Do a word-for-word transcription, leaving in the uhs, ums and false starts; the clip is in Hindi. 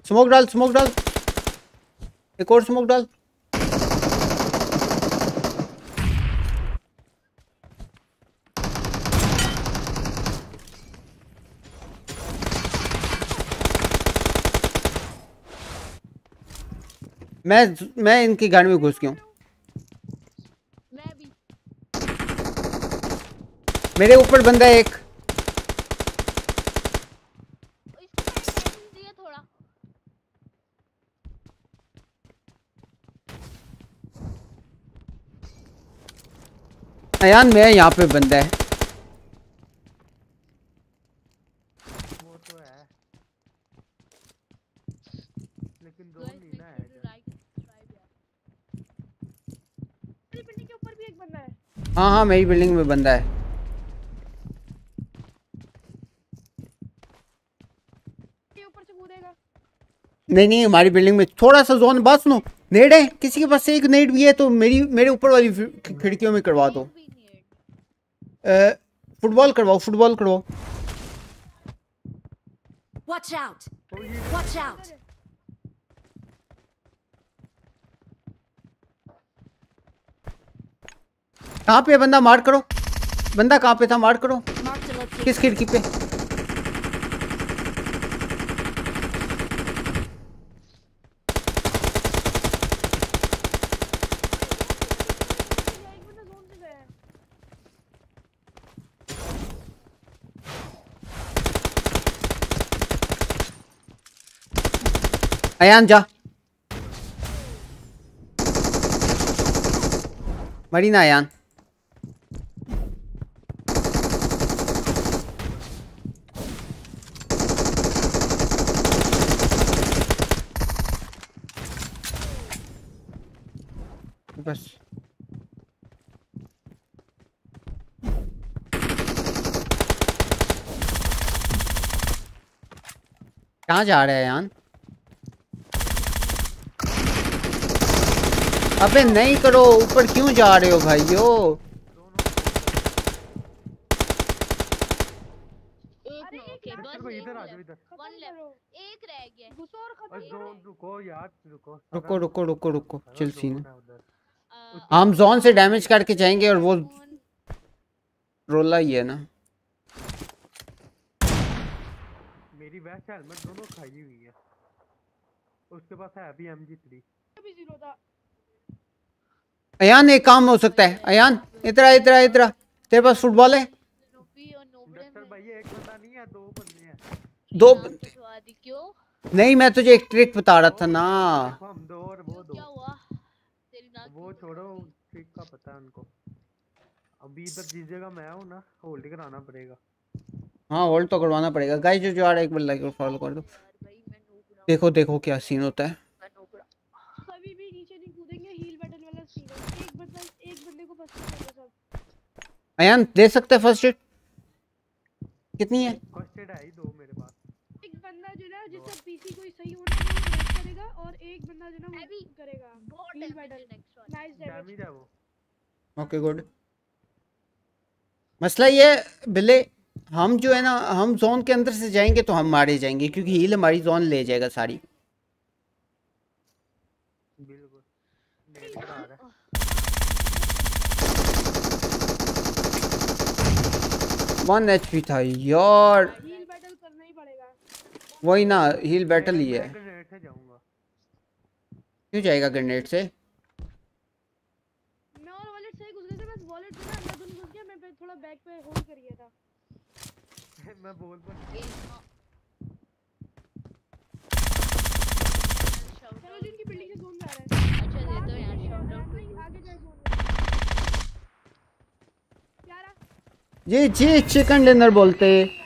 स्मोक डाल स्मोक डाल, एक और स्मोक डाल। मैं मैं इनकी गाड़ी में घुस गया हूँ। मैं भी। मेरे ऊपर बंदा है एक। इसको दिया थोड़ा। अयान मैं यहाँ पे बंदा है। वो तो है लेकिन जोन नहीं ना है। बिल्डिंग के ऊपर भी एक बंदा है। हाँ हाँ मेरी बिल्डिंग में बंदा है। ये ऊपर से कूदेगा। नहीं नहीं हमारी बिल्डिंग में थोड़ा सा जोन। बात सुनो, नेड है किसी के पास से? एक नेड भी है तो मेरी मेरे ऊपर वाली खिड़कियों में करवा दो। फुटबॉल करवाओ फुटबॉल करवाओ। Watch out! Watch out! कहाँ पे बंदा? मार करो। बंदा कहाँ पे था? मार करो। किस खिड़की पे? अयान जा। मरी ना अयान। बस कहाँ जा रहे हैं अयान? अबे नहीं करो, ऊपर क्यों जा रहे हो भाइयों? इधर आ जाओ इधर। एक रह गया। रुको यार रुको रुको रुको रुको रुको चिल सीन। हम जोन से डैमेज करके जाएंगे और वो रोला ही है ना। मेरी वेस्ट हेलमेट दोनों खाई हुई है। उसके पास है अभी एम जी थ्री। अयान एक काम हो सकता है। अयान इधर आ इधर आ इधर आ। तेरे पास फुटबॉल है? भाई एक बंदा नहीं है, दो बंदे हैं। दो बंदे? क्यों? नहीं मैं तुझे एक ट्रिक बता रहा था ना। हम दो और वो दो। क्या हुआ? तेरी नाक वो छोड़ो, ट्रिक का पता है उनको। अभी इधर जिस जगह मैं हूँ ना, होल्ड कराना पड़ेगा। हाँ होल्ड तो करवाना पड़ेगा। गाइस जो जो आ रहा है एक बार लाइक और फॉलो कर दो। देखो देखो क्या सीन होता है। कभी भी नीचे नहीं कूदेंगे, हील बैटल वाला सीन है। एक बंदा एक बंदे को फर्स्ट एड दो सब। अयान दे सकते हैं फर्स्ट एड? कितनी है? फर्स्ट एड है ही दो मेरे पास। एक बंदा जो है जिसका पीसी कोई सही होना है वो रेस्ट करेगा और एक बंदा जो ना वो करेगा हील बैटल। नाइस डैमेज है वो। Okay good. मसला ये बिल्ले, हम जो है ना हम जोन के अंदर से जाएंगे तो हम मारे जाएंगे क्योंकि हील हमारी जोन ले जाएगा सारी। बिल्कुल मेरी कार है। वन एचपी था यार। हील बैटल करना ही पड़ेगा। वही ना हील बैटल ही है। ग्रेनेड से जाऊंगा। क्यों जाएगा ग्रेनेड से? मैं और वॉलेट से घुस गए थे, बस वॉलेट से ना अंदर तो नहीं घुस गया। मैं थोड़ा बैक पे होल्ड कर गया था। मैं बोल पर चलो जिनकी बिल्डिंग से जोन जा रहा है। अच्छा दे दो यार शाउट आउट। नहीं आगे जाए zone. G G chicken dinner बोलते।